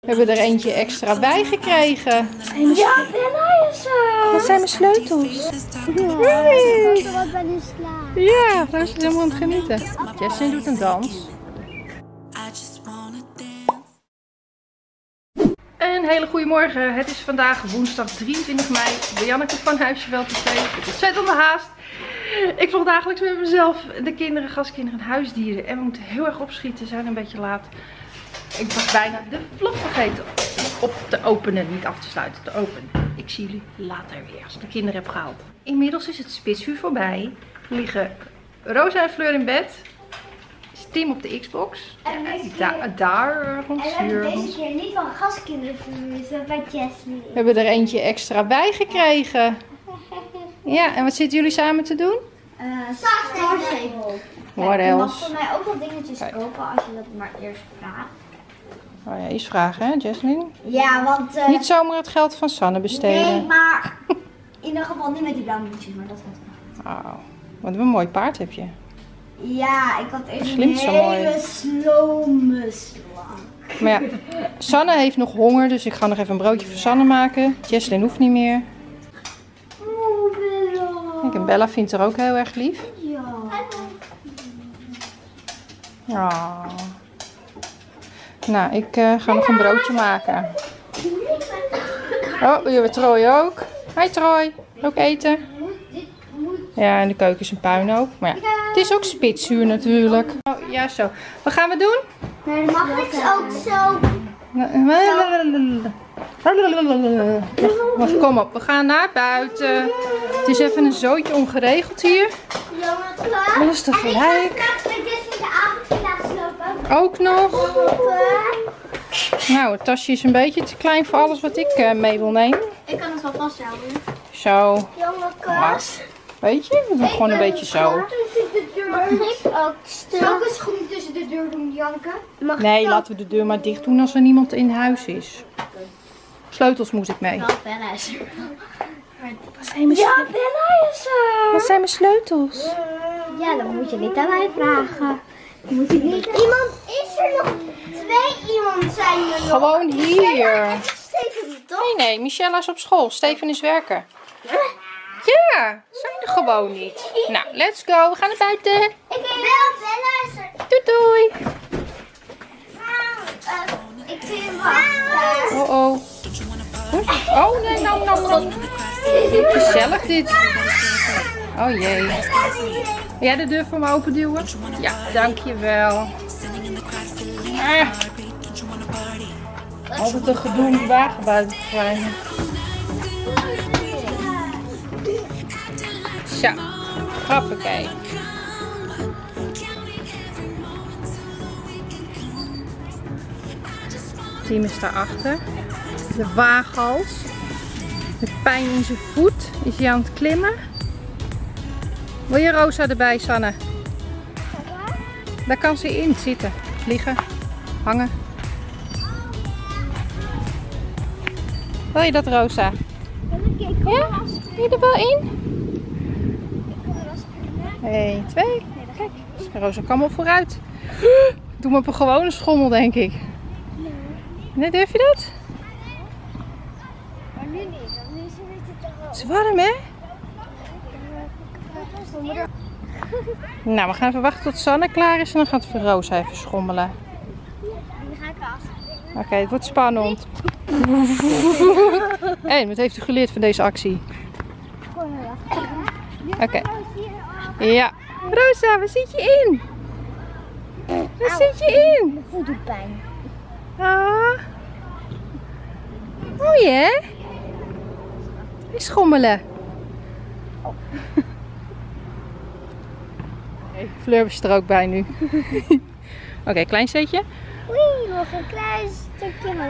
We hebben er eentje extra bij gekregen. Ja, Bella is er. Dat zijn mijn sleutels. Wat bij die sla. Ja, daar is het helemaal aan het genieten. Jesslyn doet een dans. Een hele goede morgen. Het is vandaag woensdag 23 mei. Janneke van Huisje Wel TV. Het is zet om de haast. Ik vlog dagelijks met mezelf, de kinderen, gastkinderen en huisdieren. En we moeten heel erg opschieten. We zijn een beetje laat. Ik was bijna de vlog vergeten op te openen. Niet af te sluiten, te openen. Ik zie jullie later weer als ik de kinderen heb gehaald. Inmiddels is het spitsuur voorbij. Er liggen Rosa en Fleur in bed. Tim op de Xbox. Daar rond En we hebben deze keer niet van gastkinderen vermiezen, bij Jasmine. We hebben er eentje extra bij gekregen. Ja, en wat zitten jullie samen te doen? Starstable. What Je mag else? voor mij ook wel dingetjes kopen als je dat maar eerst vraagt. Oh ja, iets vragen hè, Jasmine? Ja, want... Niet zomaar het geld van Sanne besteden. Nee, maar in ieder geval niet met die blauwe muntjes, maar dat valt wel. Oh, wat een mooi paard heb je. Ja, ik had eerst Glimt zo een mooi. hele slome slag. Maar ja, Sanne heeft nog honger, dus ik ga nog even een broodje voor Sanne maken. Jesslyn hoeft niet meer. Oh, Bella. Kijk, en Bella vindt haar ook heel erg lief. Ja. Oh. Nou, ik ga nog een broodje maken. Oh, we hebben Troy ook. Hi Troy, ook eten? Ja, en de keuken is een puinhoop. Maar ja, het is ook spitsuur natuurlijk. Oh, ja, zo. Wat gaan we doen? Nee, mag ik ook zo? Wacht, kom op, we gaan naar buiten. Het is even een zootje ongeregeld hier. Alles tegelijk. Ook nog. Nou, het tasje is een beetje te klein voor alles wat ik mee wil nemen. Ik kan het wel vasthouden. Zo. Janneke. Weet je, we doen gewoon een beetje zo. Mag ik ook stil? Zal ik een schoen tussen de deur doen, Janneke? Nee, laten we de deur maar dicht doen als er niemand in huis is. Sleutels moet ik mee. Ja, Bella is er. Wat zijn mijn, Ja, Bella is er. wat zijn mijn sleutels? Ja, dan moet je niet aan mij vragen. Moet je niet. Iemand is er nog. Iemand zijn er nog. Gewoon hier. Steven toch? Nee, Michelle is op school. Steven is werken. Ja, zijn er gewoon niet. Nou, let's go. We gaan naar buiten. Ik wil Bella is er. Doei doei. Ik vind water. Oh oh. Oh nee, nou. Gezellig dit. Oh jee. Wil jij de deur voor me open duwen? Ja, dankjewel. Altijd een gedoe om de wagen buiten te krijgen. Zo, hoppakee. Tim is daarachter. De waaghals. Met pijn in zijn voet is hij aan het klimmen. Wil je Rosa erbij, Sanne? Daar kan ze in zitten. Liggen. Hangen. Wil je dat, Rosa? Ja? Wil je er wel in? 1, 2. Kijk. Rosa kan wel vooruit. Doe maar op een gewone schommel, denk ik. Nee, durf je dat? Maar nu niet, want nu is het Het is warm, hè? Nou, we gaan even wachten tot Sanne klaar is en dan gaat het voor Rosa even schommelen. Dan ga ik af. Oké, het wordt spannend. Hé, wat heeft u geleerd van deze actie? Oké. Ja. Rosa, waar zit je in? Waar zit je in? Mijn voet doet pijn. Ah. Mooi, hè? Schommelen. Okay, Fleur is er ook bij nu. Oké, klein steentje. Oei, nog een klein stukje maar.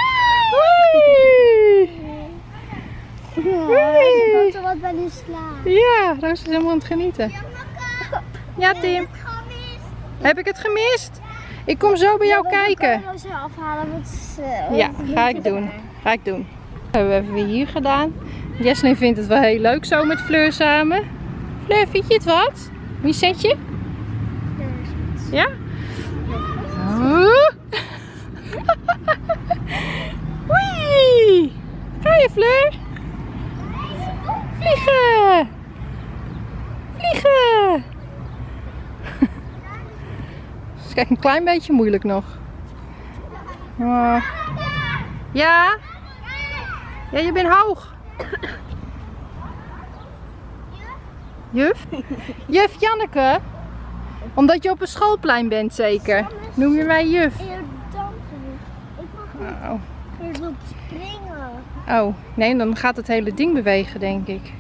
Oei. Ze wat bij die sla. Ja, Roos is helemaal aan het genieten. Ja, Tim. Heb ik het gemist? Ik kom zo bij jou kijken. Afhalen, Ja, ga ik doen. Ga ik doen. Dat hebben we even weer hier gedaan. Jesslyn vindt het wel heel leuk zo met Fleur samen. Fleur, vind je het wat? Wie zet je? Ja? je, Fleur? Vliegen! Vliegen! Dus kijk, een klein beetje moeilijk nog. Ja? Ja, je bent hoog. Juf? Juf Janneke? Omdat je op een schoolplein bent zeker. Noem je mij juf? Oh. Ik wil springen. Oh, nee, dan gaat het hele ding bewegen, denk ik.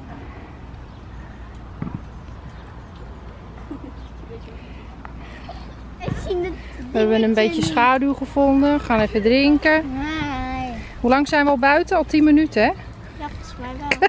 We hebben een beetje schaduw gevonden. We gaan even drinken. Nee. Hoe lang zijn we al buiten? Al 10 minuten, hè? Ja, volgens mij wel.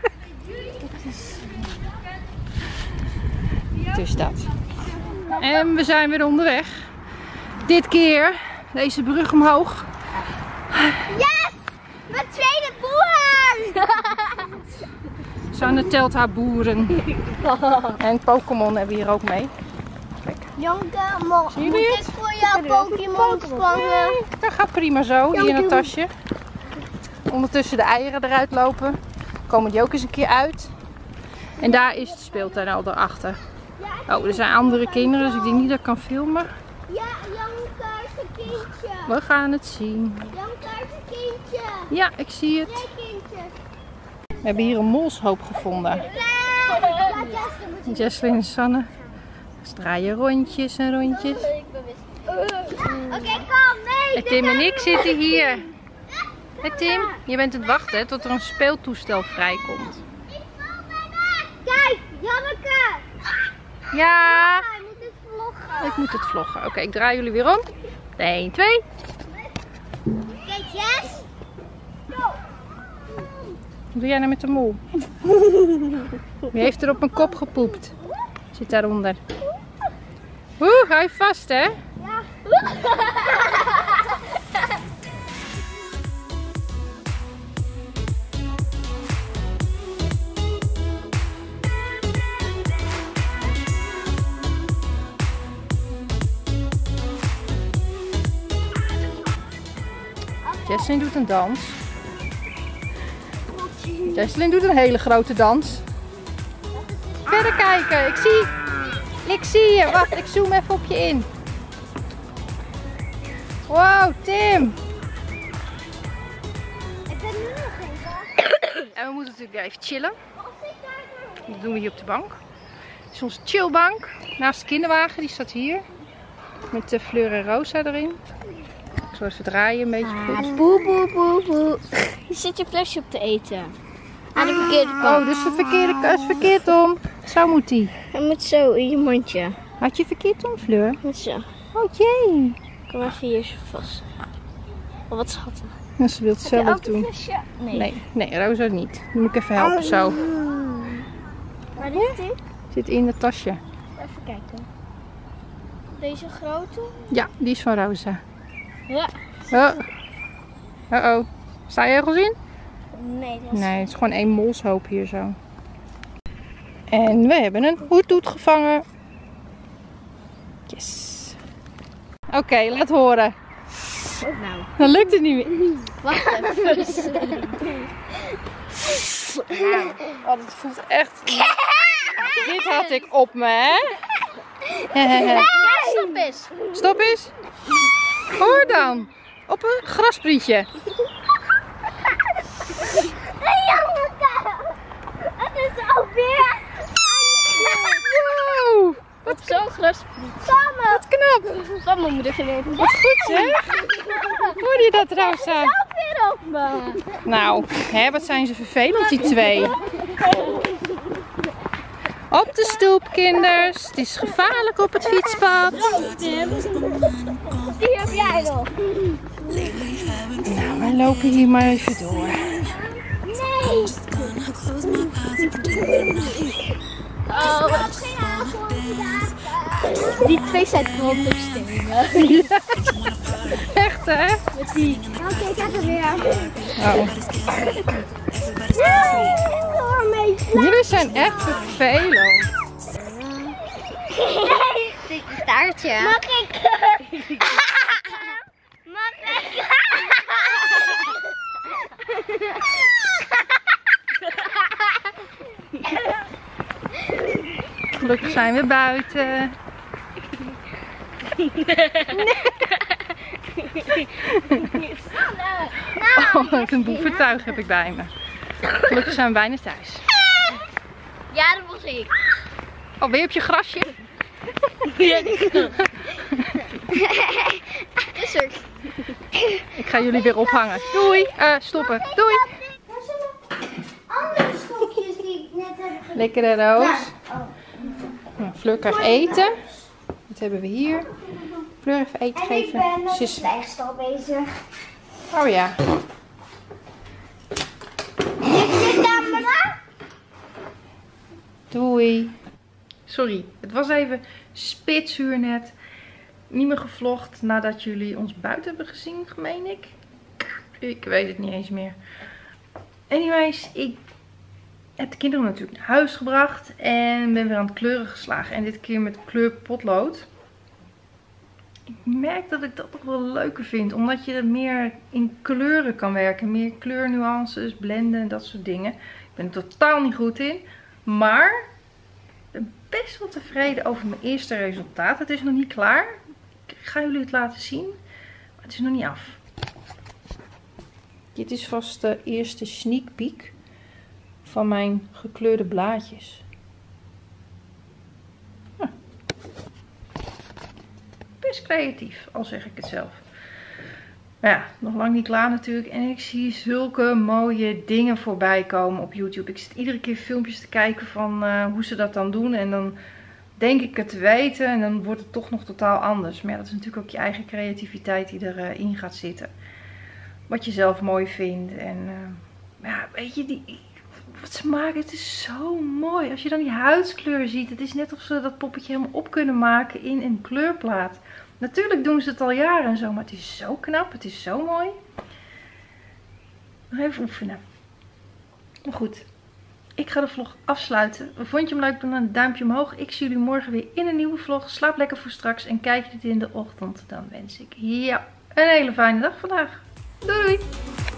Dus dat. En we zijn weer onderweg. Dit keer deze brug omhoog. Yes! Mijn tweede boer! Sanne telt haar boeren. En Pokémon hebben we hier ook mee. Kijk. Janke, Zie je moet ik het? voor jou Pokémon vangen? Dat gaat prima zo, hier in het tasje. Ondertussen de eieren eruit lopen. Komen die ook eens een keer uit. En daar is de speeltuin al daarachter. Oh, er zijn andere kinderen, dus ik denk niet dat ik kan filmen. Ja, Janke is een kindje. We gaan het zien. Janke is een kindje. Ja, ik zie het. Twee kindjes. We hebben hier een molshoop gevonden. Jesslyn en Sanne. Ze draaien rondjes en rondjes. Oké, kom mee. En Tim en ik zitten hier. Hé Tim, je bent het wachten tot er een speeltoestel vrijkomt. Kijk, Janneke. Ja, Hij moet het vloggen. ik moet het vloggen. Oké, ik draai jullie weer om. 1, 2. Kijk, Jess. Wat doe jij nou met de mol? Wie heeft er op mijn kop gepoept? Zit daaronder. Oeh, hou je vast hè? Ja. Jesslyn doet een dans. Jesslyn doet een hele grote dans. Verder kijken, ik zie je. Wacht, ik zoom even op je in. Wow, Tim. Ik ben nu nog even. En we moeten natuurlijk even chillen. Dat doen we hier op de bank. Dit is onze chillbank. Naast de kinderwagen, die staat hier. Met de Fleur en Rosa erin. Ik zal even draaien een beetje goed. Boe, boe, boe, boe. Je zit je flesje op te eten. Aan de verkeerde kant. Oh, dus de verkeerde is verkeerd om. Zo moet die. Hij moet zo in je mondje. Had je verkeerd om, Fleur? Met zo. Oh jee. Kom even hier zo vast. Oh, wat schattig. Nou, ze wil het zelf Heb je ook doen. een flesje? Nee. Nee, Rosa niet. Die moet ik even helpen zo. Waar ligt die? Zit in het tasje. Even kijken. Deze grote? Ja, die is van Rosa. Ja. Oh. Sta je ergens in? Nee, dat is... Nee, het is gewoon één molshoop hier zo. En we hebben een hoedtoet gevangen. Yes. Oké, laat horen. Nou. Dan lukt het niet meer. Wacht even. Oh, dat voelt echt... Dit had ik op me, hè? Stop eens. Stop eens. Hoor dan. Op een grasprietje. Janneke! Het is alweer... Wow. Wat zo'n graspriet. Samen. Wat knap. Van mijn moeder geweten. Wat goed, hè? Hoor je dat, Rosa? Weer op me. Nou, hè, wat zijn ze vervelend, die twee. Op de stoep, kinders. Het is gevaarlijk op het fietspad. Die heb jij nog. Nou, we lopen hier maar even door. Nee. Oh, wat geen avond vandaag. Die twee zijn grondstenen. Echt, hè? Met die. Oké, ik heb er weer. Oh. Jullie zijn echt vervelend. Dit staartje. Mag ik? Mag ik? Gelukkig zijn we buiten. Oh, een boeventuig heb ik bij me. Gelukkig zijn we bijna thuis. Ja, dat was ik. Alweer op je grasje? Ja, is er. Ik ga jullie weer ophangen. Doei. Stoppen. Doei. Er zijn nog andere stokjes die ik net heb gedaan. Lekkere roos. Oh. Nou, Fleur krijgt eten. Wat hebben we hier? Fleur even eten En ik geven. ben met de Zus. slijkstal bezig. Oh ja. De camera. Doei. Sorry, het was even spitsuur net. Niet meer gevlogd nadat jullie ons buiten hebben gezien, meen ik. Ik weet het niet eens meer. Anyways, ik heb de kinderen natuurlijk naar huis gebracht. En ben weer aan het kleuren geslagen. En dit keer met kleurpotlood. Ik merk dat ik dat toch wel leuker vind. Omdat je meer in kleuren kan werken. Meer kleurnuances, blenden en dat soort dingen. Ik ben er totaal niet goed in. Maar ik ben best wel tevreden over mijn eerste resultaat. Het is nog niet klaar. Ik ga jullie het laten zien. Maar het is nog niet af. Dit is vast de eerste sneak peek van mijn gekleurde blaadjes. Best creatief, al zeg ik het zelf. Maar ja, nog lang niet klaar natuurlijk. En ik zie zulke mooie dingen voorbij komen op YouTube. Ik zit iedere keer filmpjes te kijken van hoe ze dat dan doen. En dan denk ik het te weten. En dan wordt het toch nog totaal anders. Maar ja, dat is natuurlijk ook je eigen creativiteit die erin gaat zitten. Wat je zelf mooi vindt. En ja, weet je, wat ze maken, het is zo mooi. Als je dan die huidskleur ziet. Het is net of ze dat poppetje helemaal op kunnen maken in een kleurplaat. Natuurlijk doen ze het al jaren en zo, maar het is zo knap, het is zo mooi. Nog even oefenen. Maar goed, ik ga de vlog afsluiten. Vond je hem leuk, doe dan een duimpje omhoog. Ik zie jullie morgen weer in een nieuwe vlog. Slaap lekker voor straks en kijk je dit in de ochtend, dan wens ik jou een hele fijne dag vandaag. Doei doei!